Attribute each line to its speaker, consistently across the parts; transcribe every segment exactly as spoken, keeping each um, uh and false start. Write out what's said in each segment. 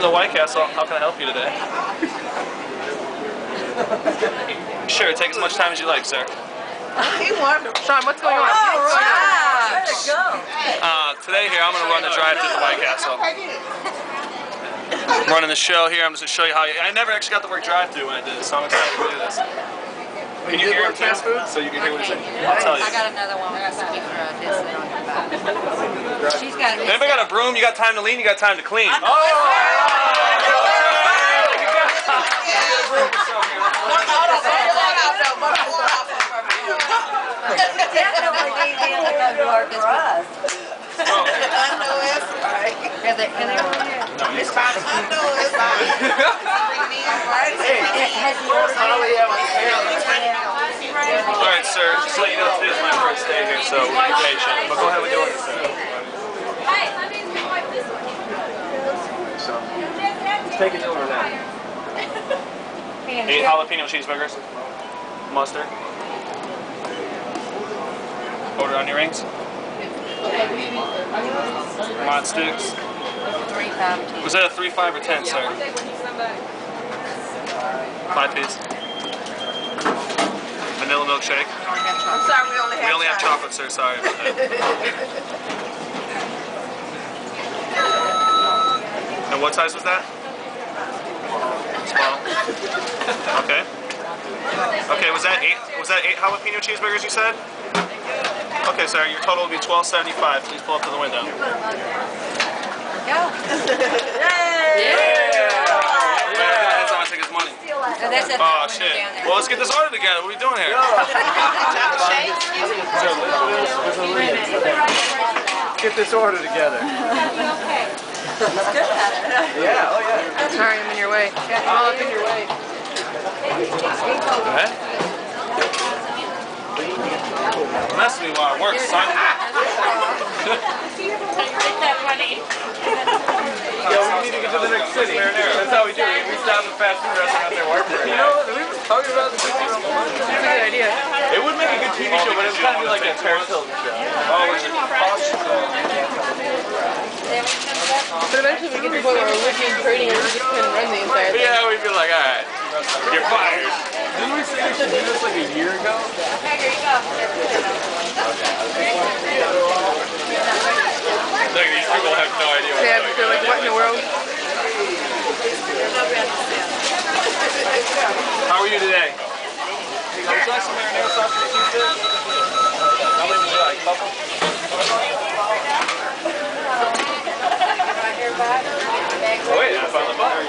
Speaker 1: from the White Castle. How can I help you today? Sure, take as much time as you like, sir.
Speaker 2: He wonderful.
Speaker 3: Sean, what's going on?
Speaker 2: Oh,
Speaker 3: Sean.
Speaker 2: Where'd it go?
Speaker 1: Uh, today here, I'm going to run the drive through the White Castle. I'm running the show here. I'm just going to show you how you, I never actually got the word drive through when I did this, so I'm excited to do this. Can you hear him too? So you can hear what he's saying? I'll tell you.
Speaker 4: I got another one. We got to keep her this on her back. She's got
Speaker 1: If anybody got a broom, you got time to lean, you got time to clean. Oh!
Speaker 4: definitely need him to come to work for us.
Speaker 2: I know it's right.
Speaker 4: Are they, are they over here?
Speaker 2: It's fine. I know it's fine.
Speaker 4: Has he ordered
Speaker 1: Alright, sir, just to let you know, today is my first day here, so be patient. But go ahead with your order, sir.
Speaker 5: So, take it over now.
Speaker 1: Eight jalapeno cheeseburgers. Mustard. Order onion rings. Mod sticks.
Speaker 4: three five?
Speaker 1: Was that a three, five, or ten, sir? Five piece. Vanilla milkshake.
Speaker 2: I'm sorry, we only have
Speaker 1: We only have
Speaker 2: time.
Speaker 1: chocolate, sir. Sorry about that. And what size was that? Small. Okay. Okay, was that eight? Was that eight jalapeno cheeseburgers you said? Okay, sir. Your total will be twelve seventy-five. Please pull up to the window.
Speaker 4: Go.
Speaker 1: Yeah. That's how I take his money.
Speaker 4: So that's at the
Speaker 1: Oh
Speaker 4: window
Speaker 1: shit.
Speaker 4: down there.
Speaker 1: Well, let's get this order together. What are we doing here?
Speaker 5: Get this order together. Yeah, oh yeah.
Speaker 3: Sorry, I'm in your way. I'm all up in your way.
Speaker 1: Go ahead. Mess with me while I work, son.
Speaker 5: Yeah, we need to get to the next city. That's how we do it. We stop at fast food restaurant out there working. You know, we were talking about this.
Speaker 3: That's a good idea.
Speaker 5: It would make a good T V show, but it would kind of be like a Paris Hilton show.
Speaker 1: Oh, is it?
Speaker 3: But eventually we get to the point where we're looking and trading and we just kind of run the entire thing.
Speaker 5: Yeah, we'd be like, alright, you're fired. Didn't we say we should do this like a year ago?
Speaker 4: Okay, here you go.
Speaker 5: Look, these people have no idea what
Speaker 3: Yeah,
Speaker 5: they're
Speaker 3: they're like, what in the world?
Speaker 1: How are you today? Would you like some marinara sauce for the pizza? How many would you like? Couple? Oh wait, I found the butter.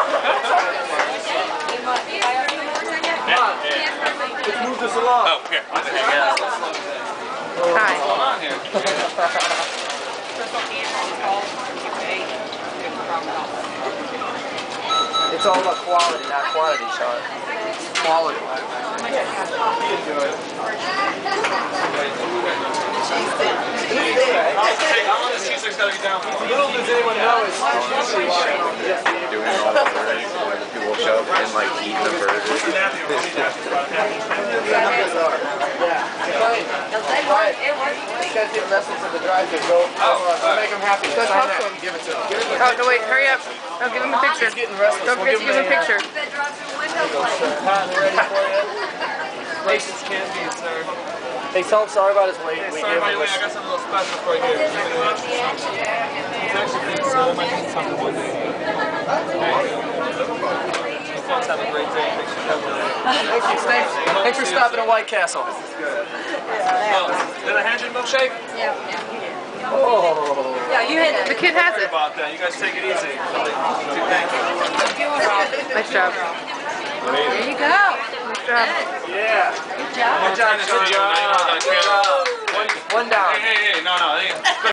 Speaker 5: Let's move this along.
Speaker 1: Oh, here.
Speaker 3: Hi.
Speaker 1: What's going on here?
Speaker 5: It's all about quality, not quantity, Sean. Quality.
Speaker 1: How long does cheese gotta be down for?
Speaker 5: Little does anyone know is usually
Speaker 6: doing all the burgers when the people show up and like eating the burgers.
Speaker 5: These guys get lessons of the drive-thru. Go, go make them happy.
Speaker 3: Go talk to him.
Speaker 5: Give it to them.
Speaker 3: Oh, no, wait, hurry up. No, give him a picture.
Speaker 5: He's getting restless.
Speaker 3: Don't forget to give him a picture.
Speaker 5: Hot and ready for you.
Speaker 1: Places can't be, sir.
Speaker 5: Hey, tell him sorry about his wait.
Speaker 1: Hey,
Speaker 5: We
Speaker 1: sorry
Speaker 5: gave
Speaker 1: about
Speaker 5: him
Speaker 1: your wait. I got something a little special for you here. It's actually pretty slow. Might need something one day. Folks, have a great day. Thanks for coming today.
Speaker 5: Thank you. Thanks, thanks for stopping at White Castle.
Speaker 1: Oh, did I hand you a milkshake?
Speaker 4: Yeah, yeah.
Speaker 5: Oh.
Speaker 4: Yeah, you had
Speaker 3: The kid has
Speaker 1: Sorry
Speaker 3: it.
Speaker 1: about that. You guys take it easy. Thank you.
Speaker 3: Nice job.
Speaker 4: There you go.
Speaker 3: Nice job.
Speaker 5: Yeah.
Speaker 4: Good job.
Speaker 1: Good job. Good job.
Speaker 5: One, one down.
Speaker 1: Hey, hey, hey. No, no. Hey.